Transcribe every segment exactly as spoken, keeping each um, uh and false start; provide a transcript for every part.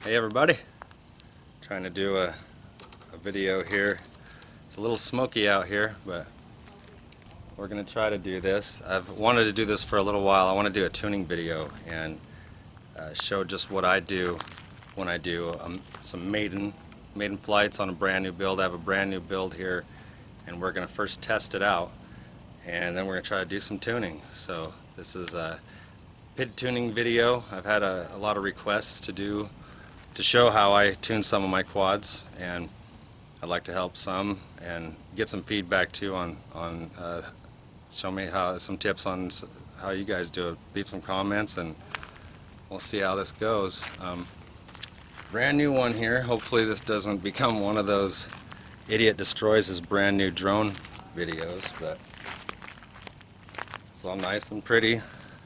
Hey everybody, trying to do a, a video here. It's a little smoky out here, but we're going to try to do this. I've wanted to do this for a little while. I want to do a tuning video and uh, show just what I do when I do um, some maiden maiden flights on a brand new build. I have a brand new build here, and we're going to first test it out, and then we're going to try to do some tuning. So this is a P I D tuning video. I've had a, a lot of requests to do to show how I tune some of my quads, and I'd like to help some and get some feedback too on on uh, show me how some tips on how you guys do it. Leave some comments and we'll see how this goes. Um, brand new one here. Hopefully this doesn't become one of those idiot destroys his brand new drone videos, but it's all nice and pretty.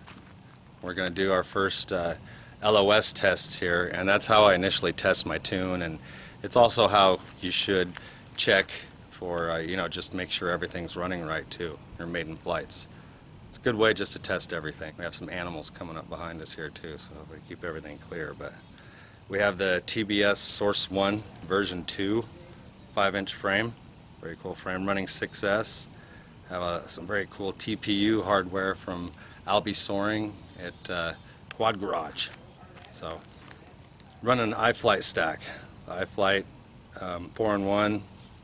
We're going to do our first uh, L O S tests here, and that's how I initially test my tune, and it's also how you should check for, uh, you know, just make sure everything's running right too, your maiden flights. It's a good way just to test everything. We have some animals coming up behind us here too, so we keep everything clear. But we have the T B S Source one version two five inch frame, very cool frame, running six S. Have uh, some very cool T P U hardware from Albi Soaring at uh, Quad Garage. So, running an iFlight stack, iFlight um, four in one,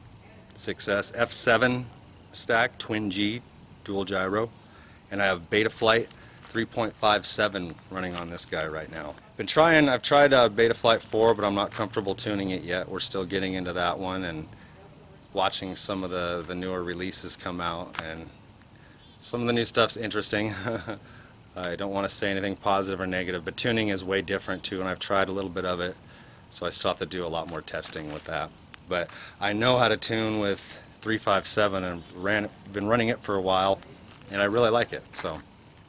six S, F seven stack, Twin G, dual gyro, and I have Betaflight three point five seven running on this guy right now. Been trying, I've tried uh, Betaflight four, but I'm not comfortable tuning it yet. We're still getting into that one and watching some of the, the newer releases come out, and some of the new stuff's interesting. I don't want to say anything positive or negative, but tuning is way different too, and I've tried a little bit of it, so I still have to do a lot more testing with that. But I know how to tune with three five seven and ran, been running it for a while, and I really like it. So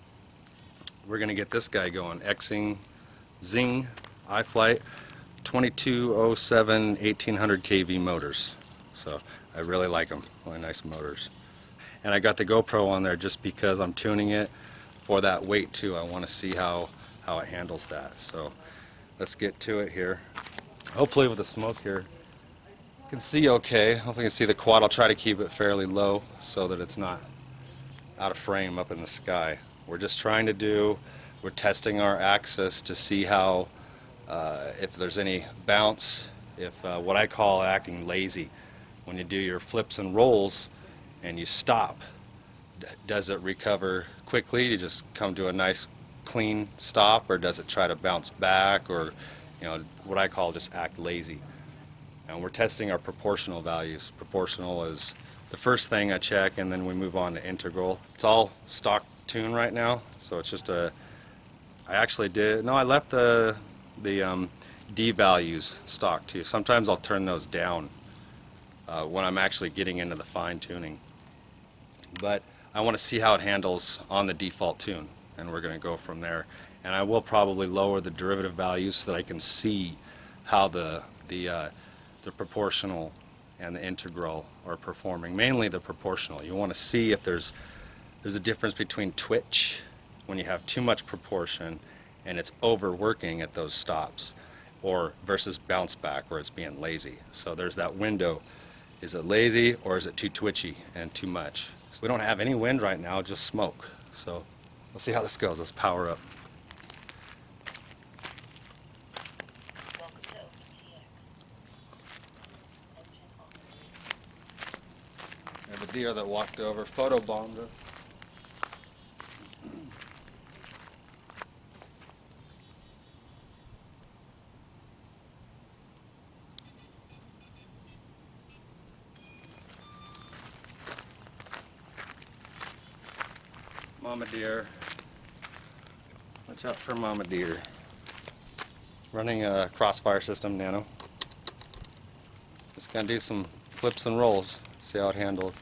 we're going to get this guy going. Xing Zing iFlight twenty-two oh seven eighteen hundred K V motors. So I really like them, really nice motors. And I got the GoPro on there just because I'm tuning it for that weight too. I want to see how how it handles that. So let's get to it here. Hopefully with the smoke here you can see okay. Hopefully you can see the quad. I'll try to keep it fairly low so that it's not out of frame up in the sky. We're just trying to do, we're testing our axis to see how uh, if there's any bounce, if uh, what I call acting lazy. When you do your flips and rolls and you stop, does it recover quickly? You just come to a nice clean stop, or does it try to bounce back, or, you know, what I call just act lazy? And we're testing our proportional values. Proportional is the first thing I check, and then we move on to integral. It's all stock tune right now, so it's just a, I actually did, no, I left the, the um, D values stock too. Sometimes I'll turn those down uh, when I'm actually getting into the fine tuning. But I want to see how it handles on the default tune, and we're going to go from there. And I will probably lower the derivative values so that I can see how the the uh, the proportional and the integral are performing. Mainly the proportional. You want to see if there's there's a difference between twitch when you have too much proportion and it's overworking at those stops, or versus bounce back where it's being lazy. So there's that window. Is it lazy, or is it too twitchy and too much? So we don't have any wind right now, just smoke. So let's see how this goes. Let's power up. There's a deer that walked over, photobombed us. Mama deer. Watch out for mama deer. Running a Crossfire system nano. Just gonna do some flips and rolls. See how it handles.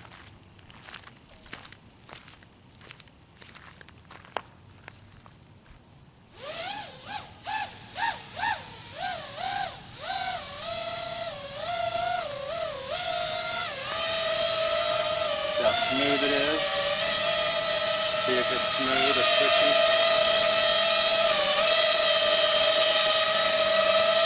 See how smooth it is. See if it's smooth or sticky.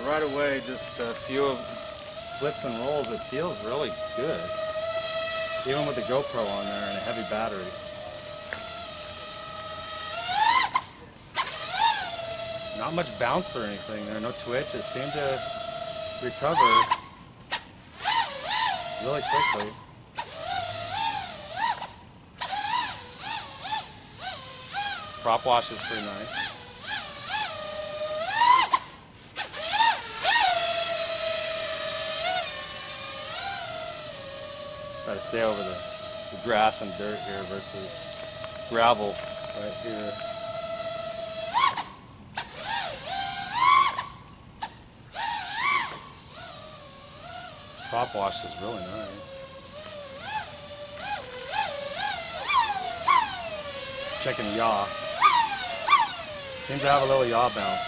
So right away, just a few of flips and rolls, it feels really good. Even with the GoPro on there and a heavy battery. Not much bounce or anything there, no twitch. It seemed to recover really quickly. Prop wash is pretty nice. Try to stay over the, the grass and dirt here versus gravel right here. Prop wash is really nice. Checking yaw. Seems to have a little yaw bounce.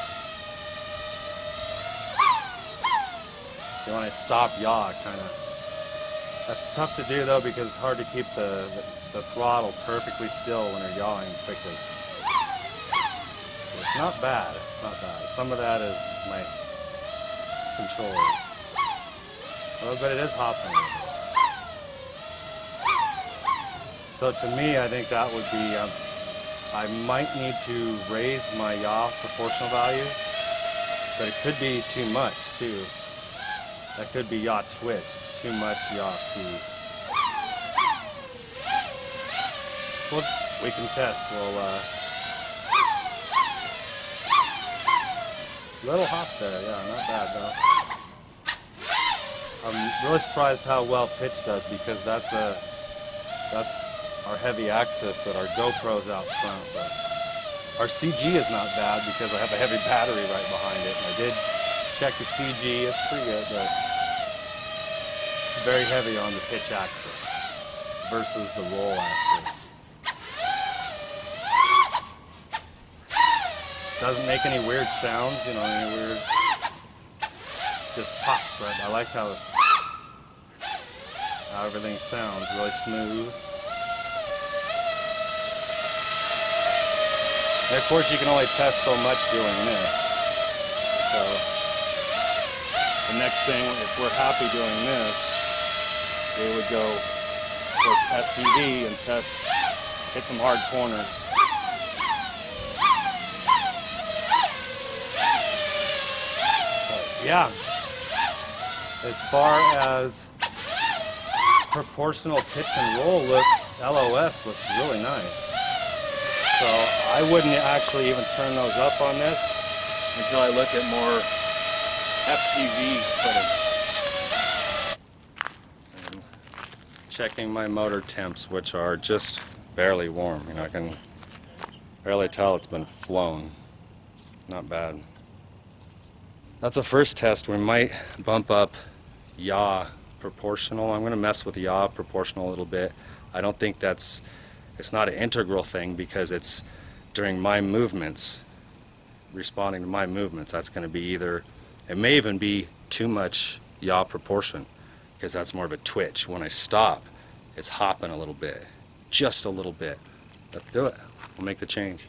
So when I stop yaw, kind of. That's tough to do though because it's hard to keep the, the, the throttle perfectly still when you're yawing quickly. So it's not bad. It's not bad. Some of that is my control. Well, but it is hopping. So to me, I think that would be, um, I might need to raise my yaw proportional value, but it could be too much too. That could be yaw twitch, too much yaw speed. Well, we can test. We'll, uh, little hop there, yeah, not bad though. I'm really surprised how well pitch does because that's a that's our heavy axis that our GoPro's out front. But our C G is not bad because I have a heavy battery right behind it. And I did check the C G; it's pretty good, but it's very heavy on the pitch axis versus the roll axis. Doesn't make any weird sounds, you know, any weird. Just pops, right? I like how, how everything sounds, really smooth. And of course you can only test so much doing this. So the next thing, if we're happy doing this, we would go for S P V and test, hit some hard corners. But yeah. As far as proportional pitch and roll looks, L O S looks really nice. So I wouldn't actually even turn those up on this until I look at more F P V footage. And checking my motor temps, which are just barely warm. You know, I can barely tell it's been flown. Not bad. That's the first test. We might bump up yaw proportional. I'm going to mess with yaw proportional a little bit. I don't think that's, it's not an integral thing because it's during my movements, responding to my movements. That's going to be either, it may even be too much yaw proportion because that's more of a twitch. When I stop, it's hopping a little bit, just a little bit. Let's do it. We'll make the change.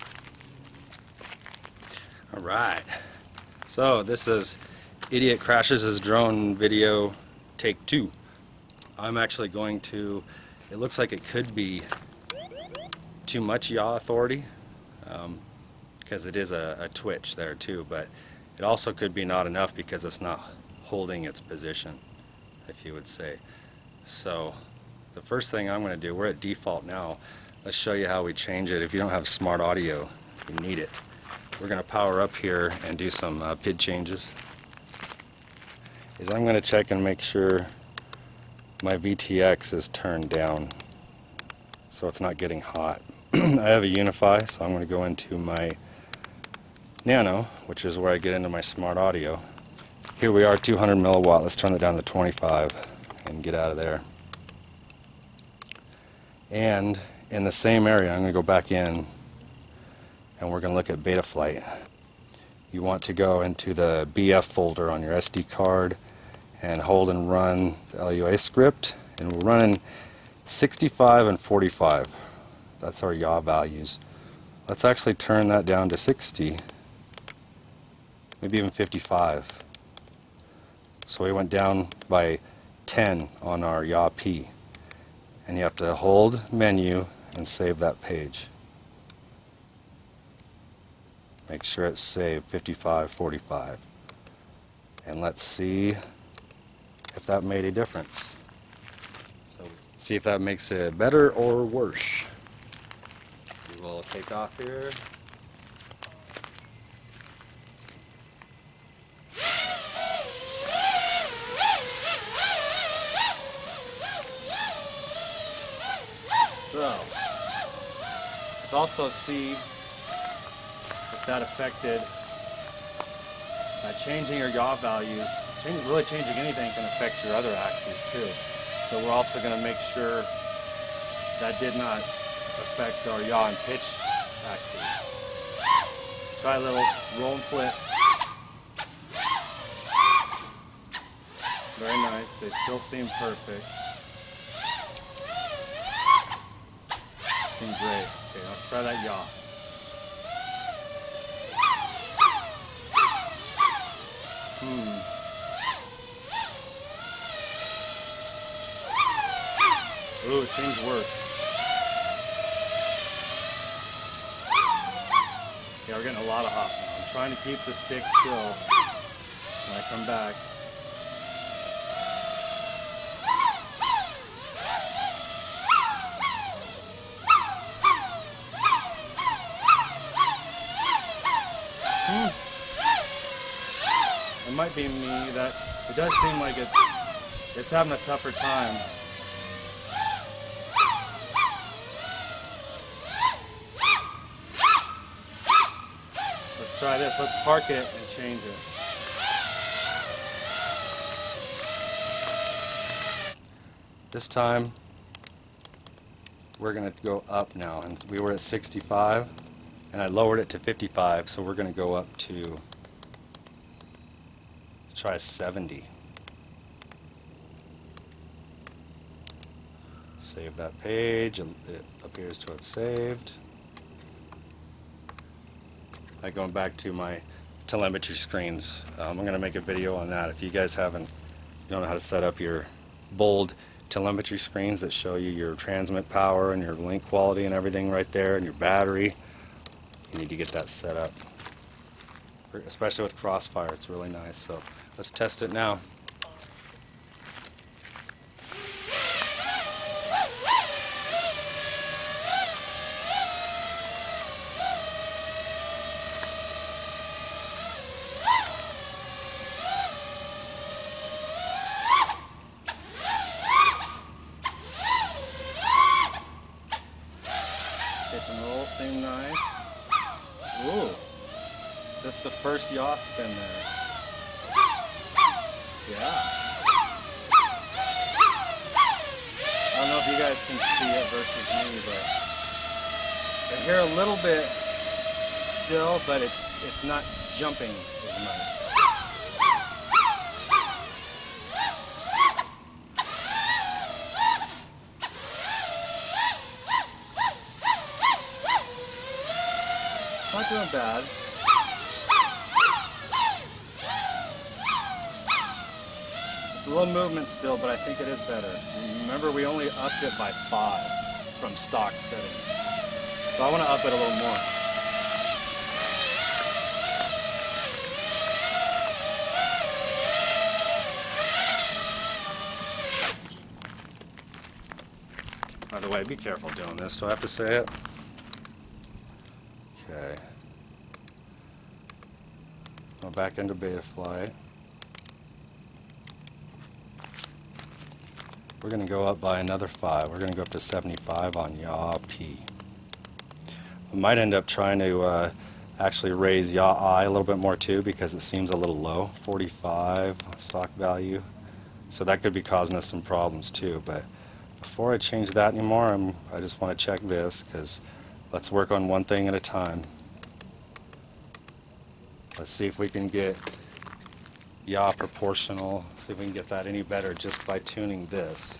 All right. So this is Idiot Crashes His Drone video take two. I'm actually going to, it looks like it could be too much yaw authority because um, it is a, a twitch there too, but it also could be not enough because it's not holding its position, if you would say. So the first thing I'm going to do, we're at default now. Let's show you how we change it. If you don't have smart audio, you need it. We're going to power up here and do some uh, P I D changes. Is I'm going to check and make sure my V T X is turned down so it's not getting hot. I have a Unify, so I'm going to go into my Nano, which is where I get into my smart audio. Here we are, two hundred milliwatt. Let's turn it down to twenty-five and get out of there. And in the same area, I'm going to go back in and we're going to look at Betaflight. You want to go into the B F folder on your S D card and hold and run the L U A script, and we're running sixty-five and forty-five. That's our yaw values. Let's actually turn that down to sixty. maybe even fifty-five. So we went down by ten on our yaw P. And you have to hold menu and save that page. Make sure it's saved, fifty-five forty-five. And let's see if that made a difference. So see if that makes it better or worse. We will take off here. So, let's also see if that affected by changing your yaw values. Change, really changing anything can affect your other axes too. So we're also going to make sure that did not affect our yaw and pitch axes. Try a little roll and flip. Very nice. They still seem perfect. Seem great. Okay, let's try that yaw. Hmm. Ooh, it seems worse. Yeah, we're getting a lot of hop now. I'm trying to keep the stick still when I come back. Hmm. It might be me that it does seem like it's it's having a tougher time. Let's try this. Let's park it and change it. This time we're going to go up now, and we were at sixty-five and I lowered it to fifty-five, so we're going to go up to, let's try seventy. Save that page. It appears to have saved. Like going back to my telemetry screens, um, I'm going to make a video on that. If you guys haven't, you don't know how to set up your bold telemetry screens that show you your transmit power and your link quality and everything right there, and your battery, you need to get that set up. Especially with Crossfire, it's really nice. So let's test it now. Hit and roll, seem nice. Ooh, that's the first yaw spin there. Yeah. I don't know if you guys can see it versus me, but I hear a little bit still, but it's it's not jumping as much. Not doing bad. It's a little movement still, but I think it is better. Remember, we only upped it by five from stock settings. So I want to up it a little more. By the way, be careful doing this. Do I have to say it? Okay. Go back into Betaflight. We're going to go up by another five. We're going to go up to seventy-five on yaw P. We might end up trying to uh, actually raise yaw I a little bit more too, because it seems a little low. forty-five stock value. So that could be causing us some problems too. But before I change that anymore, I'm, I just want to check this, because let's work on one thing at a time. Let's see if we can get yaw proportional, see if we can get that any better just by tuning this.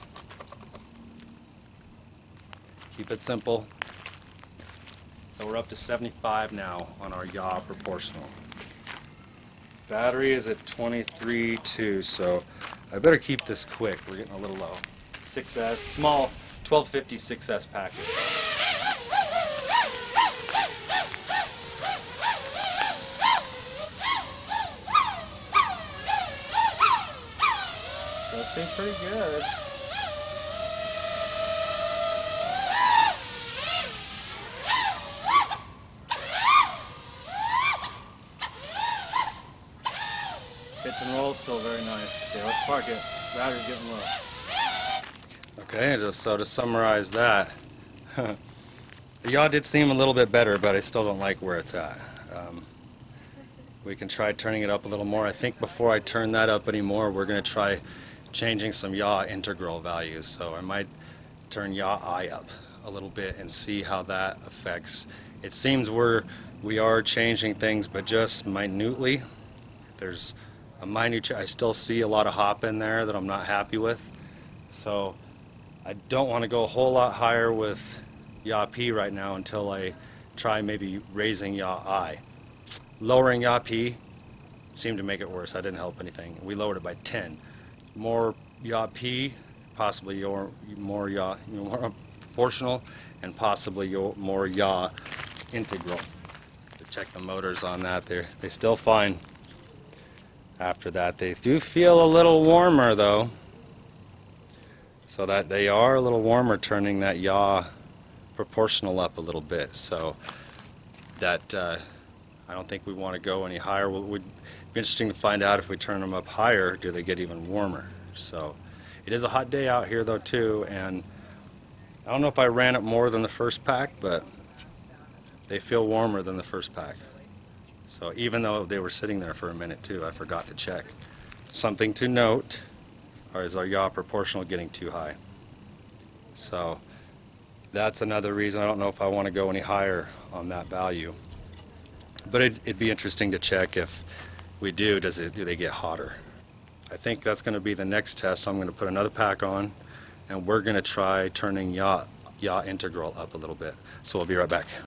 Keep it simple. So we're up to seventy-five now on our yaw proportional. Battery is at twenty-three two, so I better keep this quick. We're getting a little low. six S, small twelve fifty six S package. That seems pretty good. Pitch and roll, still very nice. Okay, let's park it. Battery's getting low. Okay, just, so to summarize that, the yaw did seem a little bit better, but I still don't like where it's at. Um, we can try turning it up a little more. I think before I turn that up anymore, we're going to try changing some yaw integral values. So I might turn yaw I up a little bit and see how that affects. It seems we're we are changing things, but just minutely. There's a minute. I still see a lot of hop in there that I'm not happy with. So I don't want to go a whole lot higher with yaw P right now until I try maybe raising yaw I. Lowering yaw P seemed to make it worse. I didn't help anything. We lowered it by ten. More yaw P, possibly your more yaw, more proportional, and possibly your more yaw integral. To check the motors on that, they they still fine. After that, they do feel a little warmer though, so that they are a little warmer, turning that yaw proportional up a little bit. So that uh, I don't think we want to go any higher. It would be interesting to find out if we turn them up higher, do they get even warmer? So it is a hot day out here though too, and I don't know if I ran it more than the first pack, but they feel warmer than the first pack. So even though they were sitting there for a minute too, I forgot to check. Something to note, or is our yaw proportional getting too high? So that's another reason I don't know if I want to go any higher on that value. But it'd, it'd be interesting to check if we do, does it, do they get hotter? I think that's going to be the next test. I'm going to put another pack on, and we're going to try turning yaw, yaw integral up a little bit. So we'll be right back.